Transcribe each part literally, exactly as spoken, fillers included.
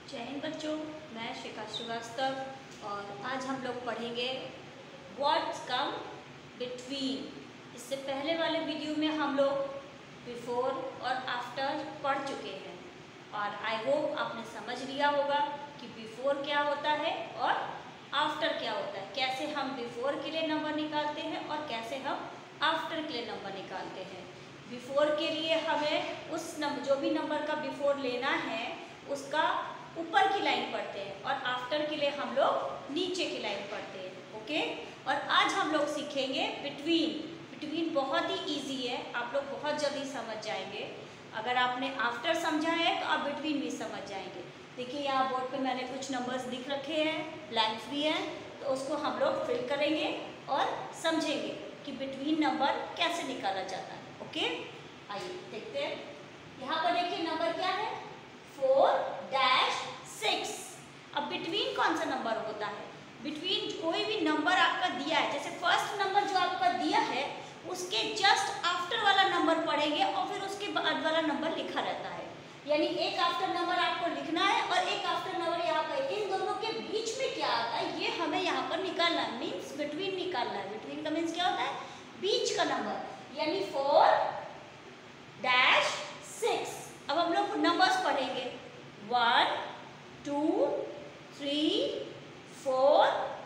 जय हिंद बच्चों, मैं शिखा श्रीवास्तव और आज हम लोग पढ़ेंगे व्हाट्स कम बिटवीन। इससे पहले वाले वीडियो में हम लोग बिफोर और आफ्टर पढ़ चुके हैं और आई होप आपने समझ लिया होगा कि बिफोर क्या होता है और आफ्टर क्या होता है, कैसे हम बिफोर के लिए नंबर निकालते हैं और कैसे हम आफ्टर के लिए नंबर निकालते हैं। बिफोर के लिए हमें उस नंबर जो भी नंबर का बिफोर लेना है उसका ऊपर की लाइन पढ़ते हैं और आफ्टर के लिए हम लोग नीचे की लाइन पढ़ते हैं। ओके, और आज हम लोग सीखेंगे बिटवीन। बिटवीन बहुत ही इजी है, आप लोग बहुत जल्दी समझ जाएंगे। अगर आपने आफ्टर समझा है तो आप बिटवीन भी समझ जाएंगे। देखिए यहाँ बोर्ड पे मैंने कुछ नंबर्स लिख रखे हैं, ब्लैंक्स भी हैं, तो उसको हम लोग फिल करेंगे और समझेंगे कि बिटवीन नंबर कैसे निकाला जाता है। ओके, आइए देखते हैं। यहाँ पर देखिए नंबर क्या है, फोर डैश सिक्स। अब बिटवीन कौन सा नंबर होता है? बिटवीन कोई भी नंबर आपका दिया है, जैसे फर्स्ट नंबर जो आपका दिया है उसके जस्ट आफ्टर वाला नंबर पढ़ेंगे और फिर उसके बाद वाला नंबर लिखा रहता है। यानी एक आफ्टर नंबर आपको लिखना है और एक आफ्टर नंबर यहाँ पर, इन दोनों के बीच में क्या आता है ये हमें यहाँ पर निकालना है, मीन्स बिटवीन निकालना है। बिटवीन का मीन्स क्या होता है? बीच का नंबर, यानी फोर डैश सिक्स। अब हम लोग नंबर्स पढ़ेंगे, one two three four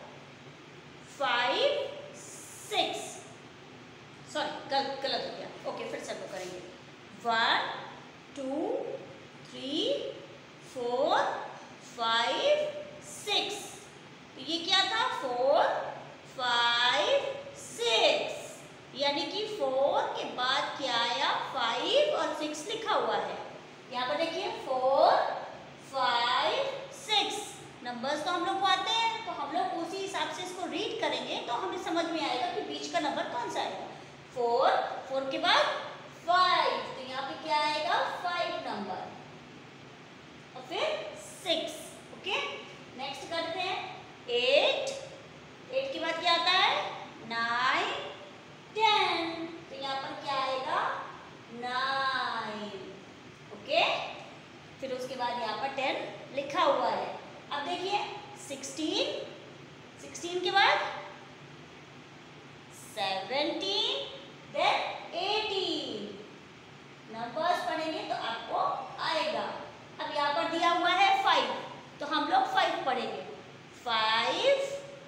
five six. Sorry गलत गलत हो गया। ओके, फिर से हम लोग करेंगे, one two three four five six. तो ये क्या था? फोर फाइव सिक्स, यानी कि फोर के बाद क्या आया? फाइव और सिक्स लिखा हुआ है। यहाँ पर देखिए फोर फाइव सिक्स नंबर्स तो हम लोग को आते हैं, तो हम लोग उसी हिसाब से इसको रीड करेंगे तो हमें समझ में आएगा कि बीच का नंबर कौन सा आएगा। फोर, फोर के बाद फाइव, तो यहाँ पे क्या आएगा? फाइव नंबर और फिर सिक्स। ओके, नेक्स्ट करते हैं एट। एट के बाद क्या आता है? नाइन टेन, तो यहाँ पर क्या आएगा? नाइन। ओके, फिर उसके बाद यहाँ पर टेन लिखा हुआ है। अब देखिए सिक्सटीन, सिक्सटीन के बाद सेवनटीन, देन एटीन। नंबर्स पढ़ेंगे तो आपको आएगा। अब यहाँ पर दिया हुआ है फाइव, तो हम लोग फाइव पढ़ेंगे। फाइव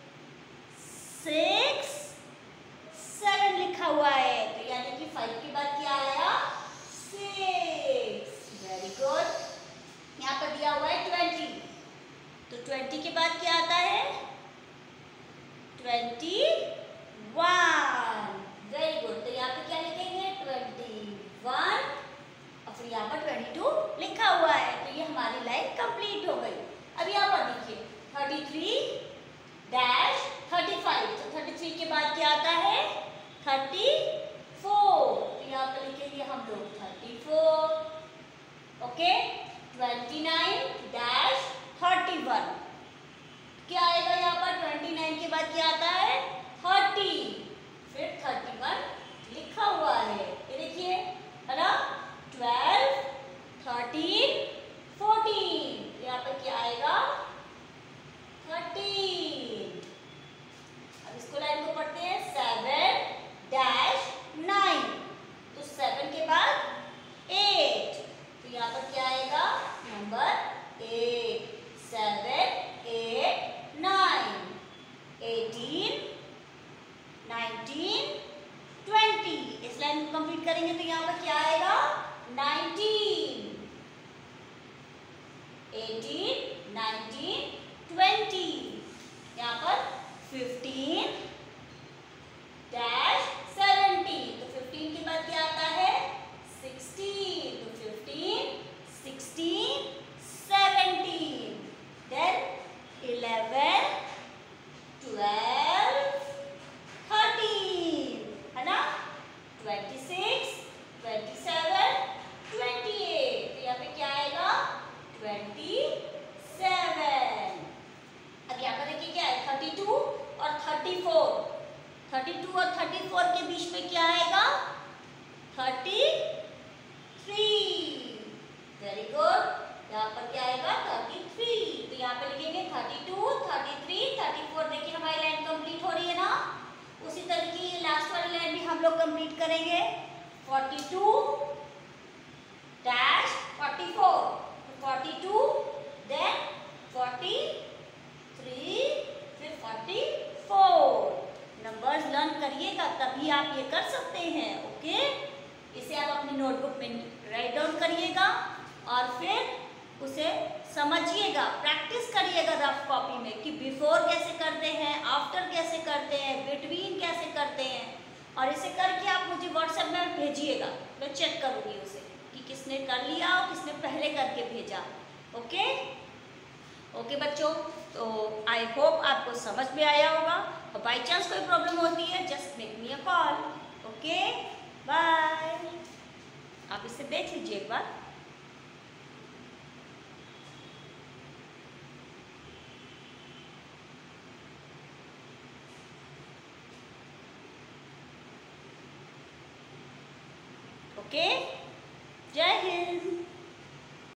सिक्स सेवन लिखा हुआ है, तो यानी कि फाइव के बाद क्या आया? सिक्स। Very good. यहाँ पर दिया हुआ है ट्वेंटी, तो ट्वेंटी के बाद क्या आता है? Twenty one. Very good. तो यहाँ पे क्या लिखेंगे? ट्वेंटी वन और फिर यहाँ पर ट्वेंटी टू लिखा हुआ है, तो ये हमारी लाइन कंप्लीट हो गई। अब यहाँ पर देखिए thirty three dash thirty five, तो थर्टी थ्री के बाद क्या आता है? थर्टी फोर, तो यहाँ पर लिखेंगे हम लोग thirty four. Okay, twenty nine dash thirty one, क्या आएगा यहाँ पर? ट्वेंटी नाइन के बाद क्या आता है? थर्टी, फिर थर्टी वन लिखा हुआ है, ये देखिए, है ना? ट्वेल्व थर्टीन फोर्टीन, यहाँ पर क्या आएगा? थर्टीन। अब इसको लाइन को पढ़ते हैं, सेवन डैश नाइन, तो सेवन के बाद एट, तो यहाँ पर क्या आएगा? Number eight. Seven eight nine, eighteen nineteen twenty. इस लाइन को कंप्लीट करेंगे तो यहाँ पर क्या आएगा? Nineteen, eighteen nineteen twenty. यहाँ पर फिफ्टीन डैश सेवेंटी, तो फिफ्टीन के बाद क्या आता है? सिक्सटीन, तो fifteen sixteen seventeen, then eleven twelve thirteen, है ना? Twenty six twenty seven twenty eight, तो यहाँ पे क्या आएगा? Twenty seven. अब यहाँ पर देखिए क्या है? थर्टी टू और थर्टी फोर, थर्टी टू और thirty four forty two dash forty four, forty two then forty three फिर फोर्टी फोर। नंबर्स लर्न करिएगा तभी आप ये कर सकते हैं। ओके, इसे आप अपनी नोटबुक में राइट डाउन करिएगा और फिर उसे समझिएगा, प्रैक्टिस करिएगा रफ कॉपी में कि बिफोर कैसे करते हैं, आफ्टर कैसे करते हैं, बिटवीन कैसे करते हैं। और इसे करके आप मुझे व्हाट्सएप में भेजिएगा, मैं चेक करूँगी उसे कि किसने कर लिया और किसने पहले करके भेजा। ओके ओके बच्चों, तो आई होप आपको समझ में आया होगा। और बाई चांस कोई प्रॉब्लम होती है just make me a call. Okay bye. आप इसे देख लीजिए एक बार। ओके, जय हिंद।